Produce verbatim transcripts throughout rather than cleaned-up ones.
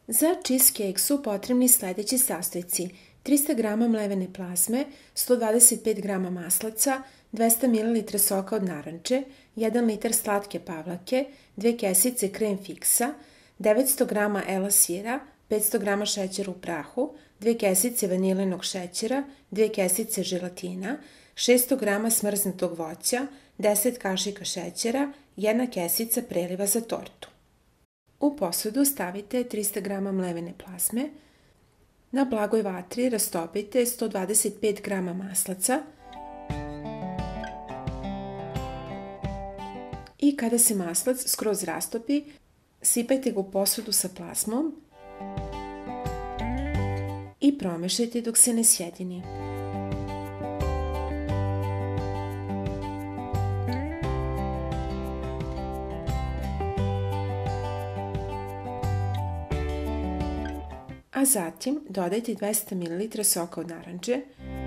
Za cheesecake su potrebni sledeći sastojci: trista grama mlevene plazme, sto dvadeset pet grama maslaca, dvesta mililitara soka od naranče, jedan litar slatke pavlake, dve kesice krem fiksa, devetsto grama ela sira, petsto grama šećera u prahu, dve kesice vanilenog šećera, dve kesice želatina, šesto grama smrznutog voća, deset kašika šećera, jedna kesica preliva za tortu. U posudu stavite trista grama mlevene plazme, na blagoj vatri rastopite sto dvadeset pet grama maslaca i kada se maslac skroz rastopi, sipajte ga u posudu sa plazmom i promešajte dok se ne sjedini. A zatim dodajte dvesta mililitara soka od naranče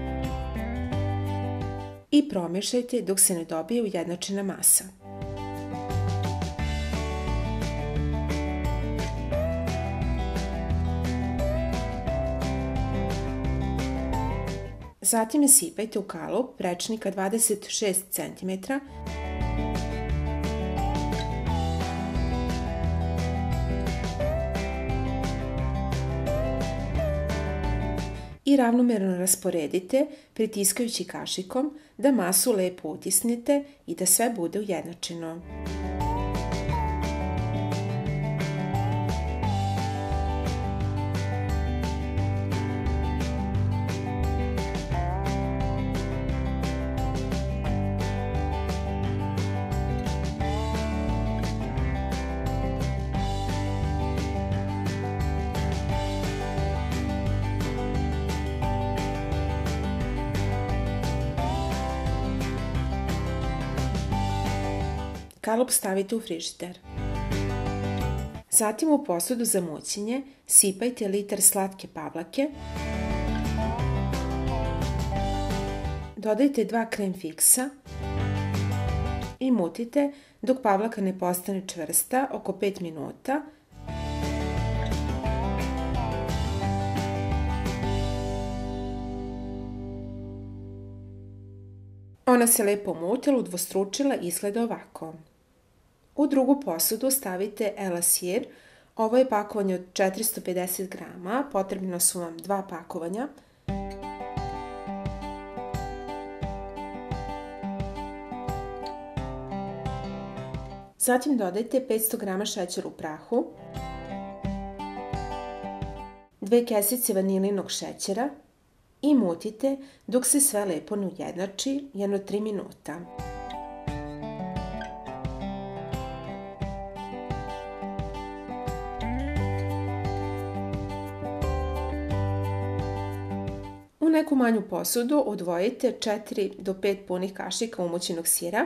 i promešajte dok se ne dobije ujednačena masa. Zatim je sipajte u kalup prečnika dvadeset šest centimetara i ravnomerno rasporedite pritiskajući kašikom da masu lepo utisnete i da sve bude ujednačeno. Kalup stavite u frižider. Zatim u posudu za mućenje sipajte litar slatke pavlake, dodajte dva krem fiksa i mutite dok pavlaka ne postane čvrsta oko pet minuta. Ona se lepo mutila, udvostručila i izgleda ovako. U drugu posudu stavite ela sir. Ovo je pakovanje od četiristo pedeset grama, potrebno su vam dva pakovanja. Zatim dodajte petsto grama šećera u prahu, dve kesice vanilinog šećera i mutite dok se sve lepo ne ujednači, jedno tri minuta. U neku manju posudu odvojite četiri do pet punih kašika umućenog sira,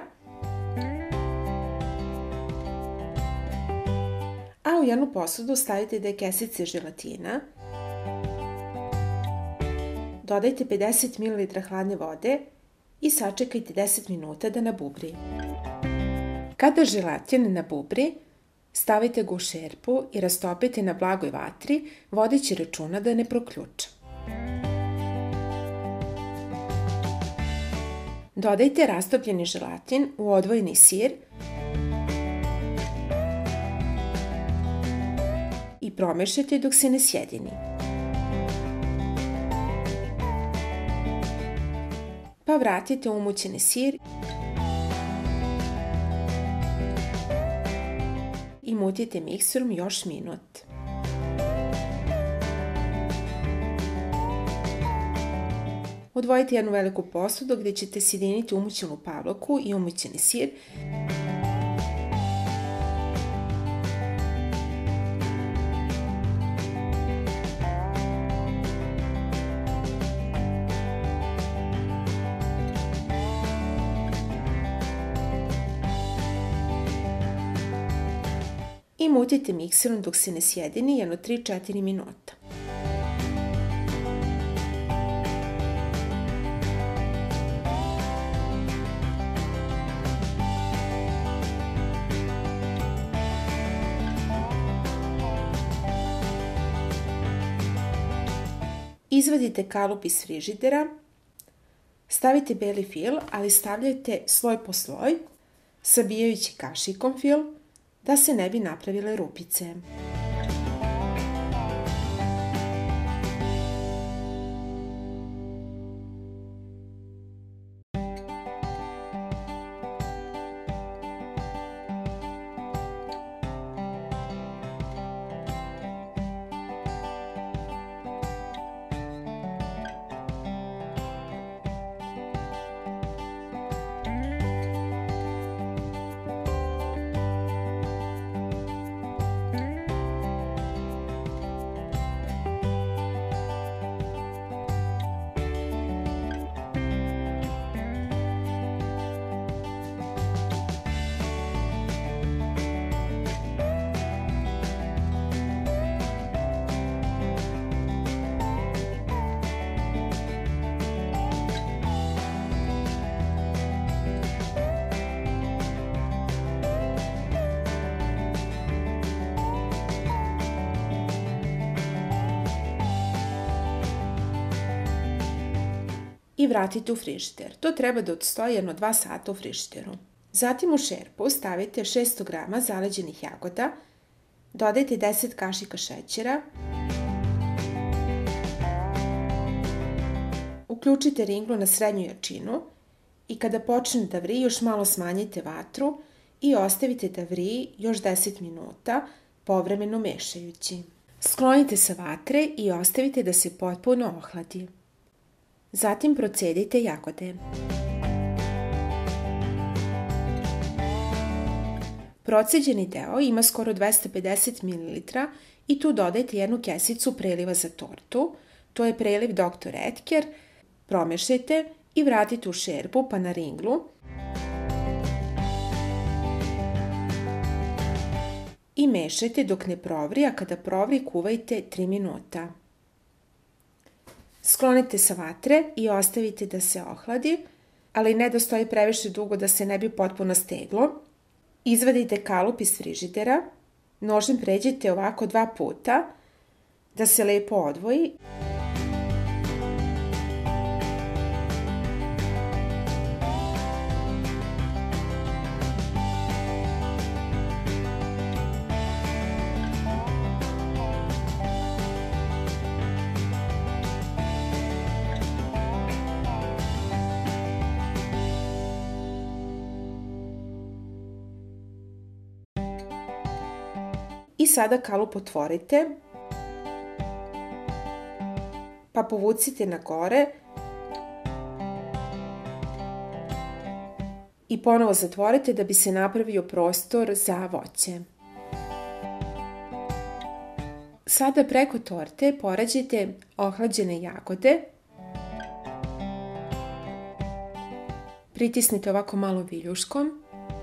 a u jednu posudu stavite dve kesice želatina, dodajte pedeset mililitara hladne vode i sačekajte deset minuta da nabubri. Kada želatin nabubri, stavite ga u šerpu i rastopite na blagoj vatri, vodeći računa da ne proključa. Dodajte rastopljeni želatin u odvojeni sir i promešajte dok se ne sjedini. Pa vratite umućeni sir i mutite mikserom još minut. Odvojite jednu veliku posudu gdje ćete sjediniti umućenu pavlaku i umućeni sir. I mutite mikserom dok se ne sjedini jedno tri do četiri minuta. Izvadite kalup iz frižidera, stavite beli fil, ali stavljajte sloj po sloj, sabijajući kašikom fil, da se ne bi napravile rupice. I vratite u frižider. To treba da odstoji jedno dva sata u frižideru. Zatim u šerpu stavite šesto grama zaleđenih jagoda, dodajte deset kašika šećera, uključite ringlu na srednju jačinu i kada počne da vrije još malo smanjite vatru i ostavite da vrije još deset minuta, povremeno mešajući. Sklonite sa vatre i ostavite da se potpuno ohladi. Zatim procedite jagode. Proceđeni deo ima skoro dvesta pedeset mililitara i tu dodajte jednu kesicu preliva za tortu. To je preliv doktor Edgar. Promešajte i vratite u šerpu pa na ringlu. I mešajte dok ne provri, a kada provri kuvajte tri minuta. Sklonite sa vatre i ostavite da se ohladi, ali ne da stoji previše dugo da se ne bi potpuno steglo. Izvadite kalup iz frižidera, nožem pređite ovako dva puta da se lepo odvoji. I sada kalup otvorite, pa povucite na gore i ponovo zatvorite da bi se napravio prostor za voće. Sada preko torte poređite ohlađene jagode, pritisnite ovako malo viljuškom.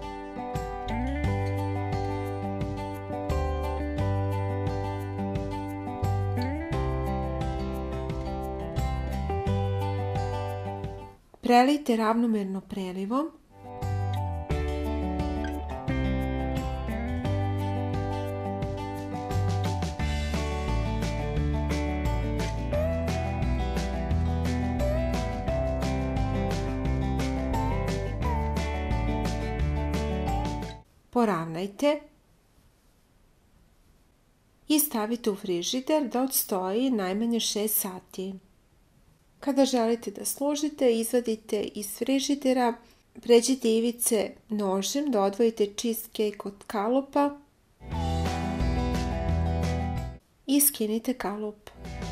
Prelijte ravnomerno prelivom. Poravnajte i stavite u frižider da odstoji najmanje šest sati. Kada želite da složite, izvadite iz frižidera, pređite ivice nožem da odvojite cheesecake od kalupa i skinite kalup.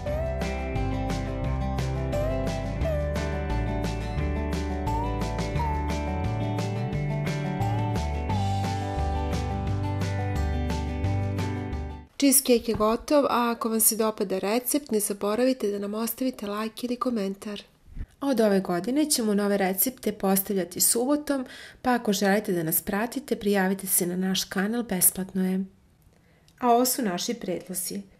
Cheesecake je gotov, a ako vam se dopada recept, ne zaboravite da nam ostavite like ili komentar. Od ove godine ćemo nove recepte postavljati subotom, pa ako želite da nas pratite, prijavite se na naš kanal, besplatno je. A ovo su naši predlozi.